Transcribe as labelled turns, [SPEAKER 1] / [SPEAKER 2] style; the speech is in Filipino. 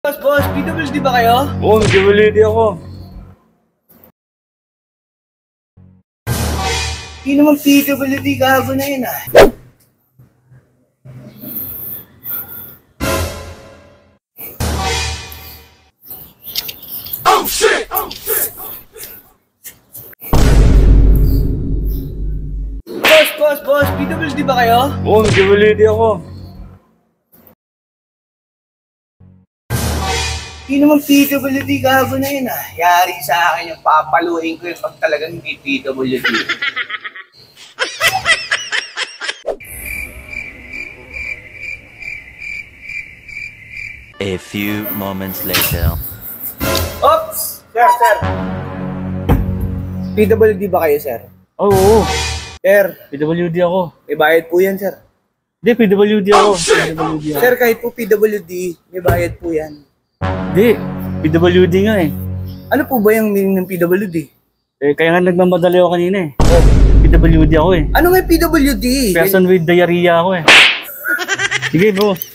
[SPEAKER 1] Boss, PWD ba kayo?
[SPEAKER 2] Oo, PWD ako.
[SPEAKER 1] Hindi naman PWD, gago na yun ah.
[SPEAKER 3] Oh shit! Oh shit!
[SPEAKER 1] Boss, PWD ba kayo?
[SPEAKER 2] Oo, PWD ako.
[SPEAKER 1] Hindi naman PWD, gago na yun ah. Yari sa akin yung papaluin ko yung pag talagang hindi PWD.
[SPEAKER 4] A few moments later.
[SPEAKER 1] Oops! Sir. PWD ba kayo, sir?
[SPEAKER 2] Oo,
[SPEAKER 1] Sir,
[SPEAKER 2] PWD ako.
[SPEAKER 1] may bayad po yan, sir.
[SPEAKER 2] Hindi, PWD ako. PWD ako.
[SPEAKER 1] Sir, kahit po PWD, may bayad po yan.
[SPEAKER 2] Hindi, PWD nga eh.
[SPEAKER 1] Ano po ba yung meaning ng PWD?
[SPEAKER 2] Eh, kaya nga nagmamadali ako kanina eh. PWD ako eh.
[SPEAKER 1] Ano nga yung PWD?
[SPEAKER 2] Person with diarrhea ako eh. Sige bro.